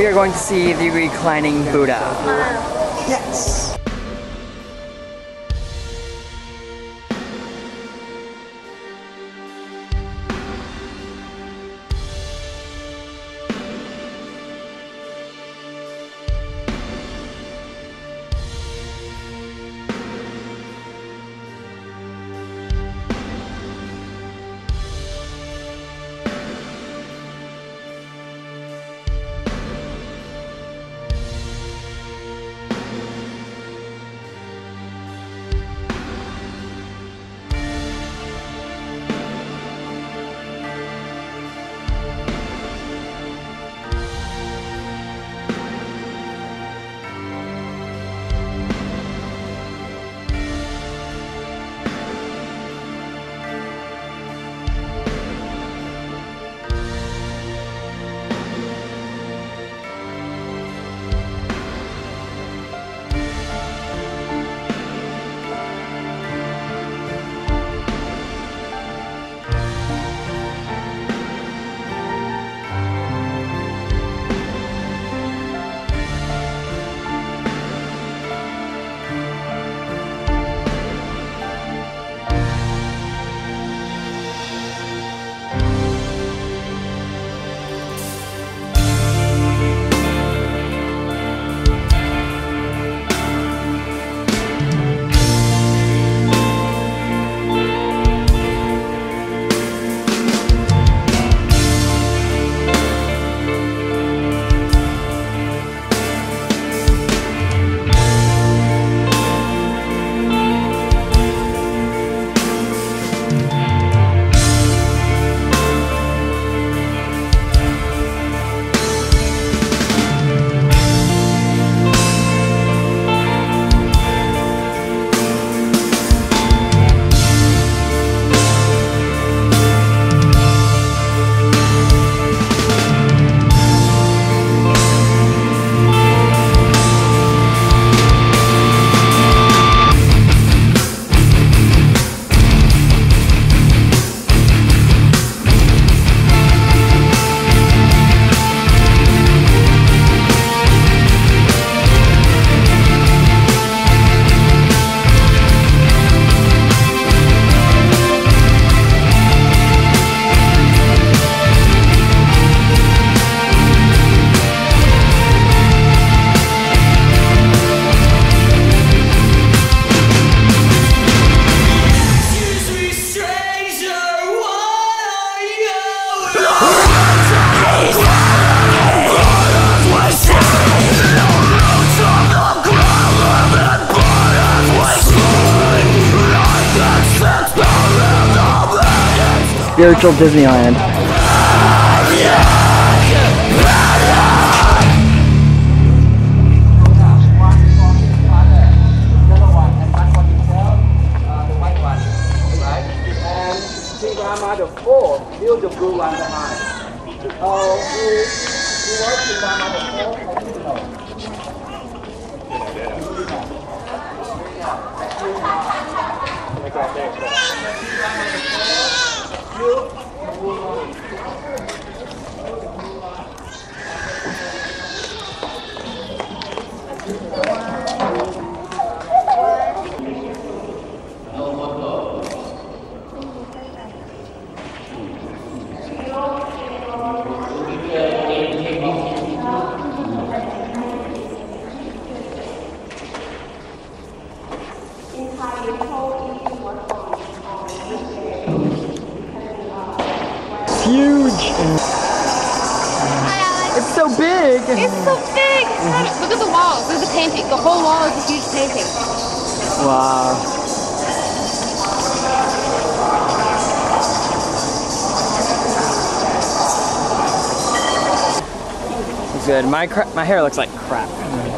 we are going to see the reclining Buddha. Yes! Spiritual Disneyland. The four, build the blue one behind. Who was the Huge! It's so big! It's so big! Look at the walls, look at the painting. The whole wall is a huge painting. Wow. It's good. My hair looks like crap.